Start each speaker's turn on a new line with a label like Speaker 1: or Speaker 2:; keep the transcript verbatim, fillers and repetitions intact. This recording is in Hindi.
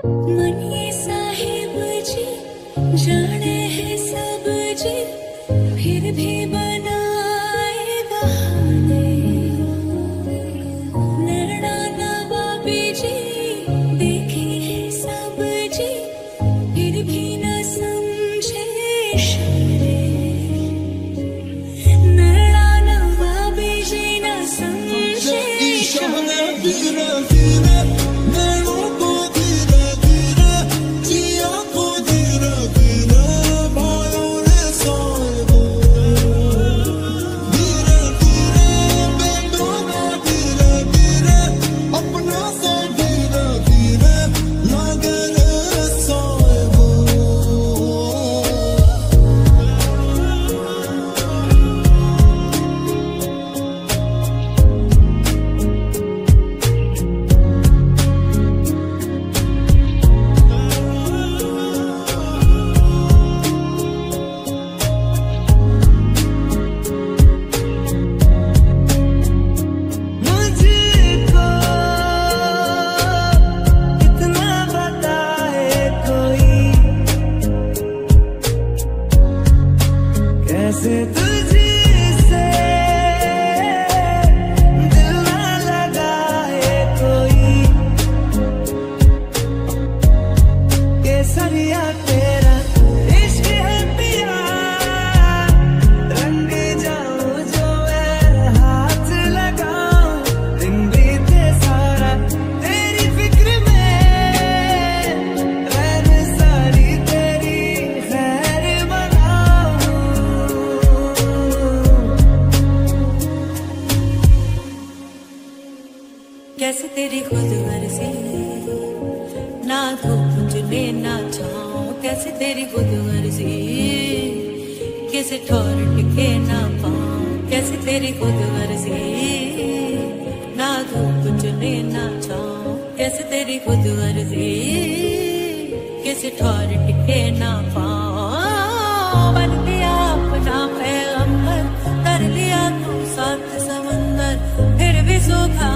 Speaker 1: मनी साहिब जी जाने हैं सब जी, फिर भी बनाए बहाने। नैना नवाबी जी देखे हैं सब जी, फिर भी न समझे इशारे। नैना नवाबी जी न समझे इशारे।
Speaker 2: कैसे तुझसे दिल ना लगाए कोई, केसरिया तेरा इश्क है पिया। रंग जाऊं जो मैं हाथ लगाऊं, दिन बीते सारा तेरी फिक्र में। रैन सारी तेरी खैर बनाऊं।
Speaker 1: कैसे तेरी खुद मर्जी, ना धूप चुने ना छाऊं। कैसे तेरी खुद मर्जी, किसे ठोर टिके ना पाऊं। कैसे तेरी खुद मर्जी, ना धूप चुने ना छाऊं। कैसे तेरी खुद मर्जी, किसे ठोर टिके ना पाऊं। बन लिया अपना पैगंबर, कर लिया तू साथ समंदर, फिर भी सूखा